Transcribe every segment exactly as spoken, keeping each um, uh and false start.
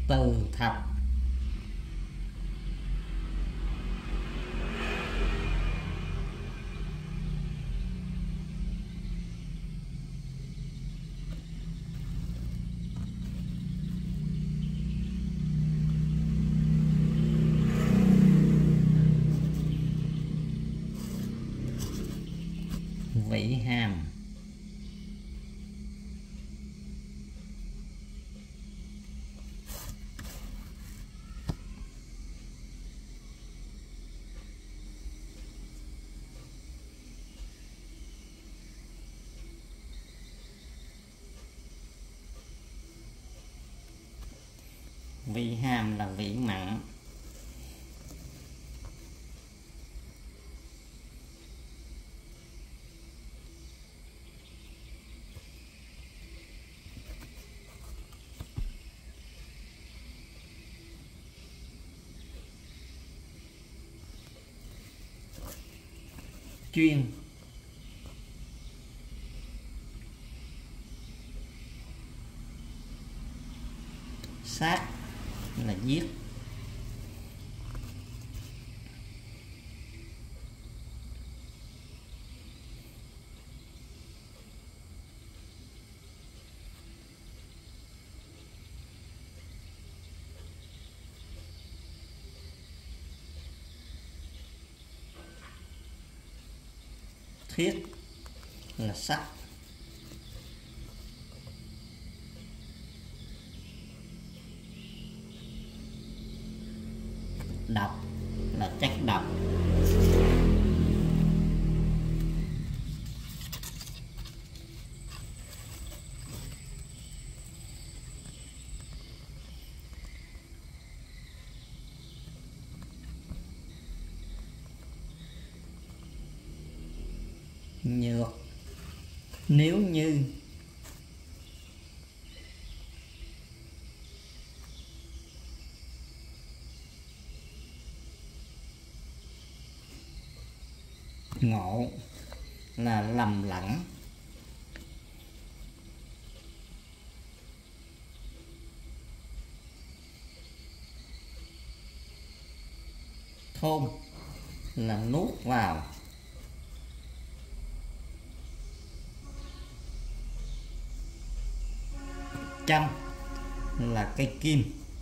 Từ thập. Vĩ hàm. Vĩ hàm là vĩ mặn. Chuyên. Sát là giết. Thiết là sắt. Độc là chất độc. Nhược nếu như. Ngộ là lầm lẫn. Thôn là nuốt vào. Châm là cây kim.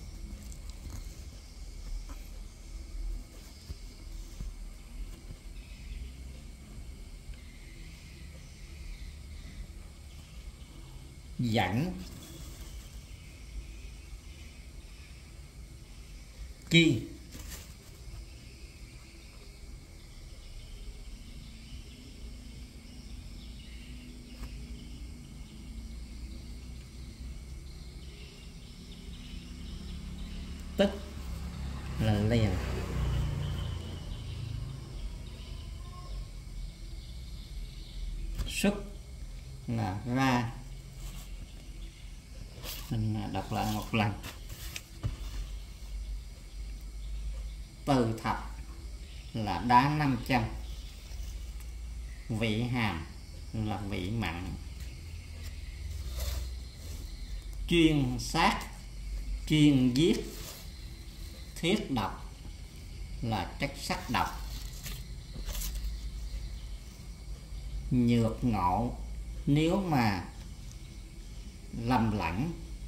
Dẫn. Chi. Tức là liền. Xuất là ra. Mình đọc lại một lần. Từ thập là đá năm trăm. Vĩ hàm là vĩ mặn. Chuyên sát, chuyên giết. Thiết độc là chất sắc độc. Nhược ngộ nếu mà lầm lẫn.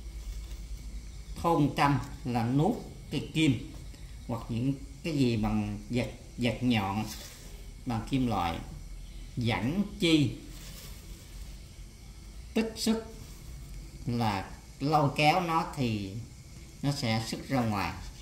Thôn trăm là nuốt cái kim hoặc những cái gì bằng vật vật nhọn bằng kim loại. Dẫn chi tích xuất là lôi kéo nó thì nó sẽ xuất ra ngoài.